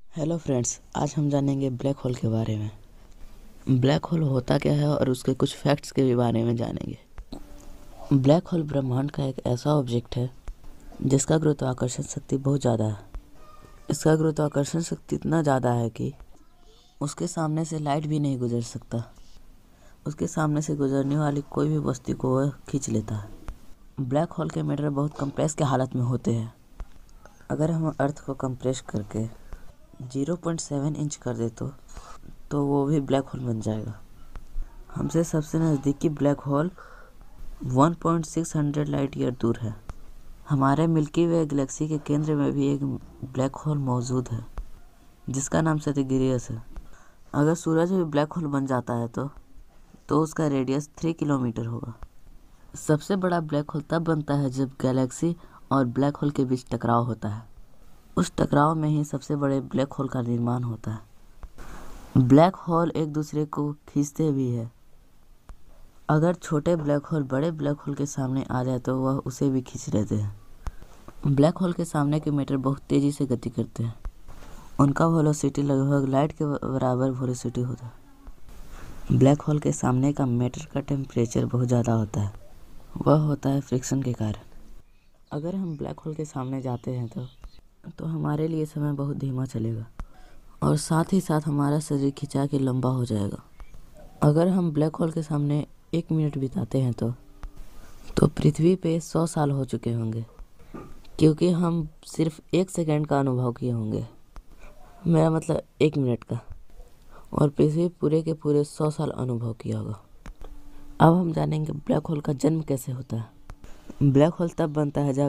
Hello friends, आज हम जानेंगे ब्लैक होल के बारे में। ब्लैक होल होता क्या है और उसके कुछ फैक्ट्स के भी बारे में जानेंगे। ब्लैक होल ब्रह्मांड का एक ऐसा ऑब्जेक्ट है जिसका गुरुत्वाकर्षण शक्ति बहुत ज़्यादा है। इसका गुरुत्वाकर्षण शक्ति इतना ज़्यादा है कि उसके सामने से लाइट भी नहीं गुजर सकता। उसके सामने से गुजरने वाली कोई भी वस्तु को वह खींच लेता है। ब्लैक होल के मैटर बहुत कंप्रेस के हालत में होते हैं। अगर हम अर्थ को कंप्रेस करके 0.7 इंच कर दे तो वो भी ब्लैक होल बन जाएगा। हमसे सबसे नज़दीकी ब्लैक होल 1.600 लाइट ईयर दूर है। हमारे मिल्की वे गैलेक्सी के केंद्र में भी एक ब्लैक होल मौजूद है जिसका नाम सैजिटेरियस है। अगर सूरज भी ब्लैक होल बन जाता है तो उसका रेडियस 3 किलोमीटर होगा। सबसे बड़ा ब्लैक होल तब बनता है जब गैलेक्सी और ब्लैक होल के बीच टकराव होता है। उस टकराव में ही सबसे बड़े ब्लैक होल का निर्माण होता है। ब्लैक होल एक दूसरे को खींचते भी है। अगर छोटे ब्लैक होल बड़े ब्लैक होल के सामने आ जाए तो वह उसे भी खींच लेते हैं। ब्लैक होल के सामने के मैटर बहुत तेज़ी से गति करते हैं। उनका वेलोसिटी लगभग लाइट के बराबर वेलोसिटी होता है। ब्लैक होल के सामने का मैटर का टेम्परेचर बहुत ज़्यादा होता है। वह होता है फ्रिक्शन के कारण। अगर हम ब्लैक होल के सामने जाते हैं तो हमारे लिए समय बहुत धीमा चलेगा और साथ ही साथ हमारा शरीर खिंचा के लंबा हो जाएगा। अगर हम ब्लैक होल के सामने 1 मिनट बिताते हैं तो पृथ्वी पे 100 साल हो चुके होंगे, क्योंकि हम सिर्फ 1 सेकंड का अनुभव किए होंगे। मेरा मतलब 1 मिनट का, और पृथ्वी पूरे के पूरे 100 साल अनुभव किया होगा। अब हम जानेंगे ब्लैक होल का जन्म कैसे होता है। ब्लैक होल तब बनता है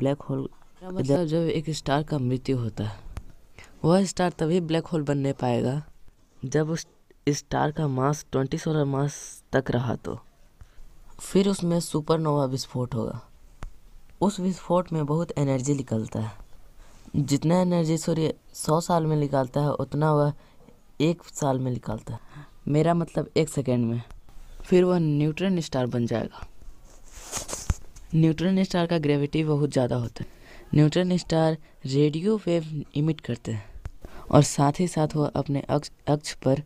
जब एक स्टार का मृत्यु होता है। वह स्टार तभी ब्लैक होल बनने पाएगा जब उस स्टार का मास 20 सोलर मास तक रहा तो फिर उसमें सुपरनोवा विस्फोट होगा। उस विस्फोट में बहुत एनर्जी निकलता है। जितना एनर्जी सूर्य 100 साल में निकालता है उतना वह 1 साल में निकालता है। मेरा मतलब 1 सेकेंड में। फिर वह न्यूट्रॉन स्टार बन जाएगा। न्यूट्रॉन स्टार का ग्रेविटी बहुत ज़्यादा होता है। Neutron star radio wave emit करते हैं और साथ ही साथ वह अपने अक्ष पर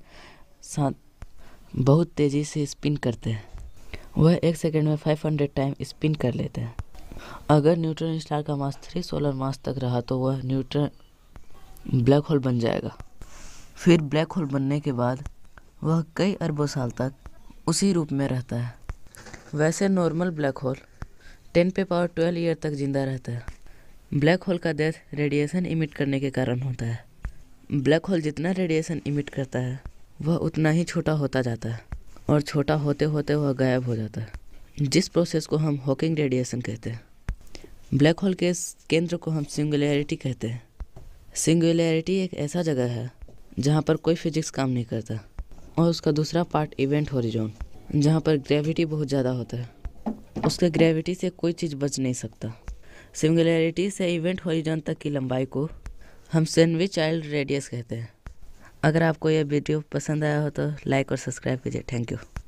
बहुत तेज़ी से स्पिन करते हैं। वह 1 सेकंड में 500 टाइम स्पिन कर लेते हैं। अगर न्यूट्रॉन स्टार का मास 3 सोलर मास तक रहा तो वह न्यूट्रॉन ब्लैक होल बन जाएगा। फिर ब्लैक होल बनने के बाद वह कई अरबों साल तक उसी रूप में रहता है। वैसे नॉर्मल ब्लैक होल 10⁻12 ईयर तक जिंदा रहता है। ब्लैक होल का डेथ रेडिएशन इमिट करने के कारण होता है। ब्लैक होल जितना रेडिएशन इमिट करता है वह उतना ही छोटा होता जाता है और छोटा होते होते वह गायब हो जाता है, जिस प्रोसेस को हम हॉकिंग रेडिएशन कहते हैं। ब्लैक होल के केंद्र को हम सिंगुलैरिटी कहते हैं। सिंगुलैरिटी एक ऐसा जगह है जहाँ पर कोई फिजिक्स काम नहीं करता, और उसका दूसरा पार्ट इवेंट हॉरिजॉन, जहाँ पर ग्रेविटी बहुत ज़्यादा होता है। उसके ग्रेविटी से कोई चीज़ बच नहीं सकता। सिंगुलैरिटी से इवेंट हॉरिजॉन तक की लंबाई को हम सैंडविच चाइल्ड रेडियस कहते हैं। अगर आपको यह वीडियो पसंद आया हो तो लाइक और सब्सक्राइब कीजिए। Thank you.